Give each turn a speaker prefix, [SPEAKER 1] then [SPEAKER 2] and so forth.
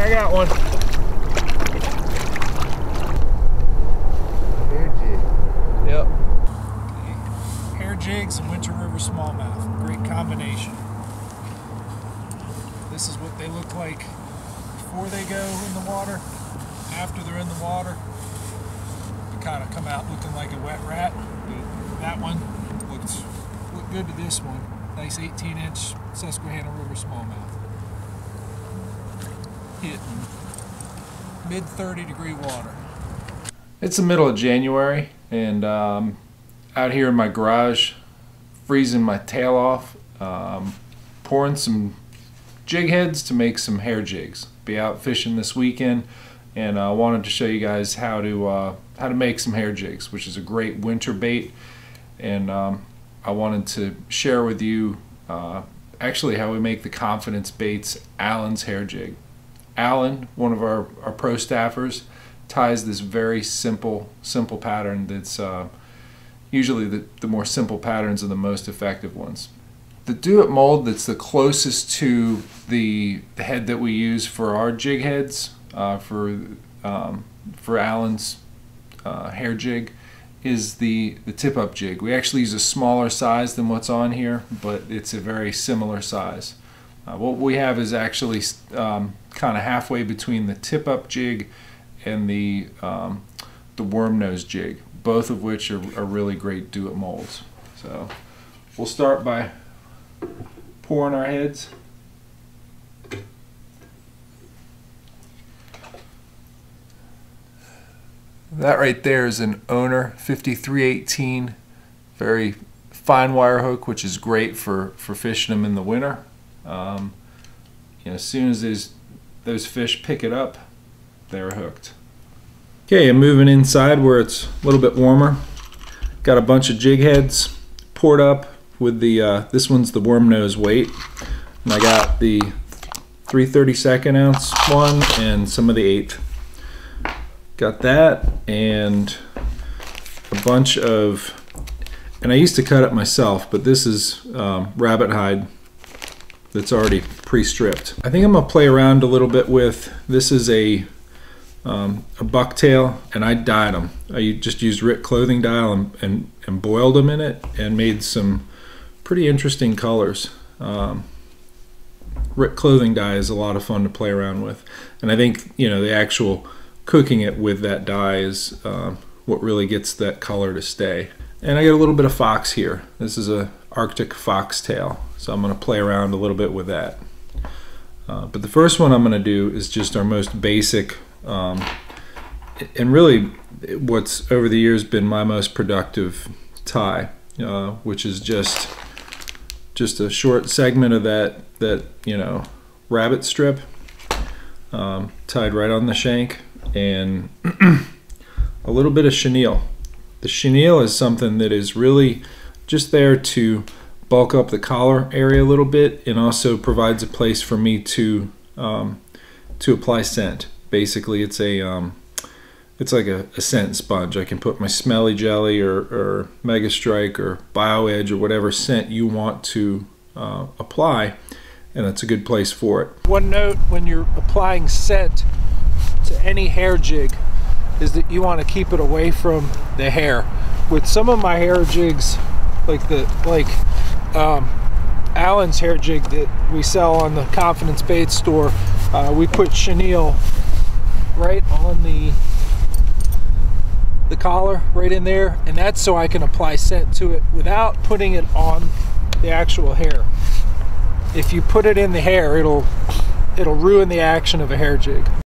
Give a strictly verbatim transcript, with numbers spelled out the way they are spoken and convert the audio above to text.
[SPEAKER 1] I got one.
[SPEAKER 2] Hair jig.
[SPEAKER 1] Yep. Okay. Hair jigs and Winter River smallmouth. Great combination. This is what they look like before they go in the water. After they're in the water, they kind of come out looking like a wet rat. But that one looks looked good to this one. Nice eighteen inch Susquehanna River smallmouth. Hitting mid thirty degree water. It's the middle of January, and um, out here in my garage, freezing my tail off, um, pouring some jig heads to make some hair jigs. Be out fishing this weekend, and I uh, wanted to show you guys how to uh, how to make some hair jigs, which is a great winter bait. And um, I wanted to share with you uh, actually how we make the Confidence Baits Allen's hair jig. Allen, one of our, our pro staffers, ties this very simple simple pattern that's uh, usually the, the more simple patterns are the most effective ones. The Do-It mold that's the closest to the, the head that we use for our jig heads uh, for um, for Allen's uh, hair jig is the, the tip-up jig. We actually use a smaller size than what's on here, but it's a very similar size. Uh, what we have is actually um, kind of halfway between the tip-up jig and the um, the worm nose jig, both of which are, are really great Do-It molds. So we'll start by pouring our heads. That right there is an Owner fifty-three eighteen, very fine wire hook, which is great for, for fishing them in the winter. Um, you know, as soon as those, those fish pick it up, they're hooked. Okay, I'm moving inside where it's a little bit warmer. Got a bunch of jig heads poured up with the, uh, this one's the worm nose weight. And I got the three thirty-second ounce one and some of the eighth. Got that and a bunch of, and I used to cut it myself, but this is um, rabbit hide that's already pre-stripped. I think I'm gonna play around a little bit with, this is a um, a bucktail, and I dyed them. I just used Rick clothing dye and, and, and boiled them in it and made some pretty interesting colors. Um, Rick clothing dye is a lot of fun to play around with, and I think, you know, the actual cooking it with that dye is uh, what really gets that color to stay. And I got a little bit of fox here. This is a Arctic foxtail, so I'm going to play around a little bit with that. Uh, but the first one I'm going to do is just our most basic, um, and really what's over the years been my most productive tie, uh, which is just just a short segment of that that you know rabbit strip um, tied right on the shank, and a little bit of chenille. The chenille is something that is really just there to bulk up the collar area a little bit, and also provides a place for me to um, to apply scent. Basically, it's a um, it's like a, a scent sponge. I can put my smelly jelly or, or Mega Strike or Bio Edge or whatever scent you want to uh, apply, and it's a good place for it. One note when you're applying scent to any hair jig is that you want to keep it away from the hair. With some of my hair jigs, like the like um, Allen's hair jig that we sell on the Confidence Baits store, uh, we put chenille right on the the collar, right in there, and that's so I can apply scent to it without putting it on the actual hair. If you put it in the hair, it'll it'll ruin the action of a hair jig.